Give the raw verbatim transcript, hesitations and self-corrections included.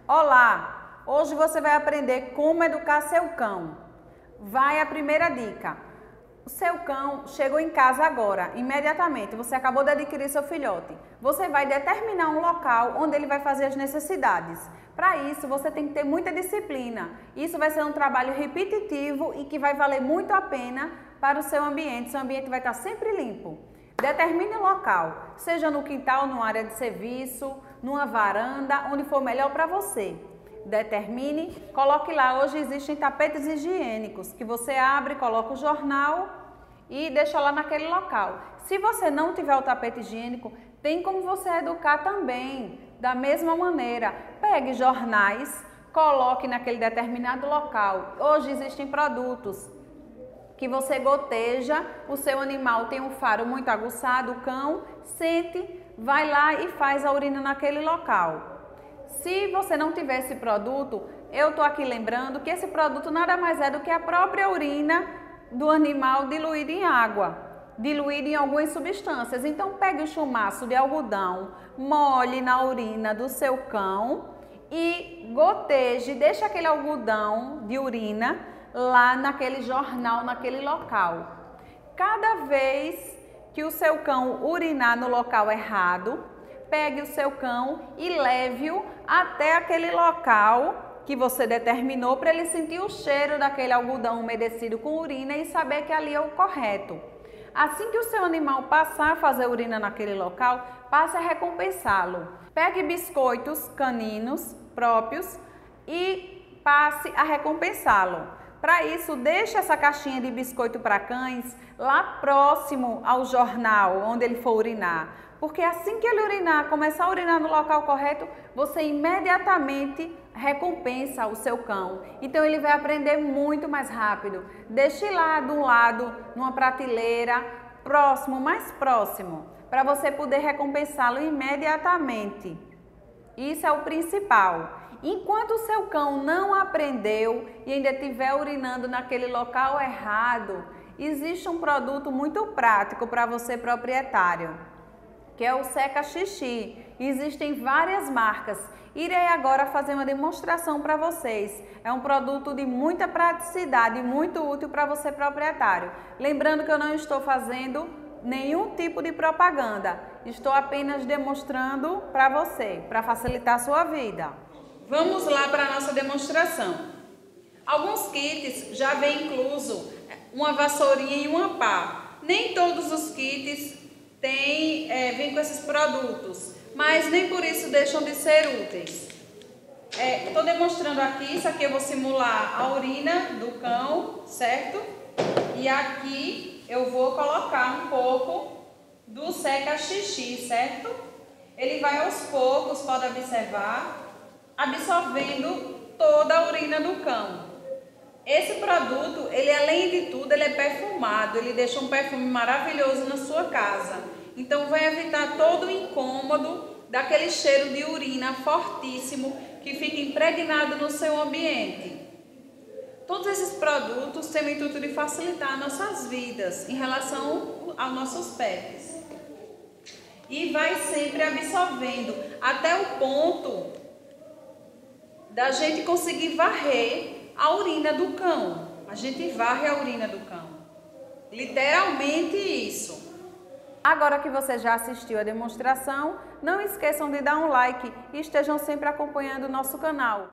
Olá! Hoje você vai aprender como educar seu cão. Vai a primeira dica. O seu cão chegou em casa agora, imediatamente, você acabou de adquirir seu filhote. Você vai determinar um local onde ele vai fazer as necessidades. Para isso, você tem que ter muita disciplina. Isso vai ser um trabalho repetitivo e que vai valer muito a pena para o seu ambiente. Seu ambiente vai estar sempre limpo. Determine o local, seja no quintal, numa área de serviço, numa varanda, onde for melhor para você. Determine, coloque lá. Hoje existem tapetes higiênicos que você abre, coloca o jornal e deixa lá naquele local. Se você não tiver o tapete higiênico, tem como você educar também, da mesma maneira. Pegue jornais, coloque naquele determinado local. Hoje existem produtos que você goteja, o seu animal tem um faro muito aguçado, o cão, sente, vai lá e faz a urina naquele local. Se você não tiver esse produto, eu estou aqui lembrando que esse produto nada mais é do que a própria urina do animal diluída em água, diluída em algumas substâncias. Então pegue o chumaço de algodão, molhe na urina do seu cão e goteje, deixe aquele algodão de urina lá naquele jornal, naquele local. Cada vez que o seu cão urinar no local errado, pegue o seu cão e leve-o até aquele local que você determinou para ele sentir o cheiro daquele algodão umedecido com urina e saber que ali é o correto. Assim que o seu animal passar a fazer urina naquele local, passe a recompensá-lo. Pegue biscoitos caninos próprios e passe a recompensá-lo. Para isso, deixe essa caixinha de biscoito para cães lá próximo ao jornal onde ele for urinar. Porque assim que ele urinar, começar a urinar no local correto, você imediatamente recompensa o seu cão. Então ele vai aprender muito mais rápido. Deixe lá de um lado, numa prateleira, próximo, mais próximo, para você poder recompensá-lo imediatamente. Isso é o principal. Enquanto o seu cão não aprendeu e ainda estiver urinando naquele local errado, existe um produto muito prático para você, proprietário, que é o seca-xixi. Existem várias marcas. Irei agora fazer uma demonstração para vocês. É um produto de muita praticidade e muito útil para você, proprietário. Lembrando que eu não estou fazendo nenhum tipo de propaganda. Estou apenas demonstrando para você, para facilitar a sua vida. Vamos lá para a nossa demonstração. Alguns kits já vem incluso uma vassourinha e uma pá. Nem todos os kits têm, é, vêm com esses produtos, mas nem por isso deixam de ser úteis. Estou é, demonstrando aqui, isso aqui eu vou simular a urina do cão, certo? E aqui eu vou colocar um pouco do seca-xixi, certo? Ele vai aos poucos, pode observar, absorvendo toda a urina do cão. Esse produto, ele além de tudo, ele é perfumado, ele deixa um perfume maravilhoso na sua casa. Então vai evitar todo o incômodo daquele cheiro de urina fortíssimo que fica impregnado no seu ambiente. Todos esses produtos têm o intuito de facilitar nossas vidas em relação aos nossos pets. E vai sempre absorvendo até o ponto da gente conseguir varrer a urina do cão. A gente varre a urina do cão. Literalmente isso. Agora que você já assistiu a demonstração, não esqueçam de dar um like e estejam sempre acompanhando o nosso canal.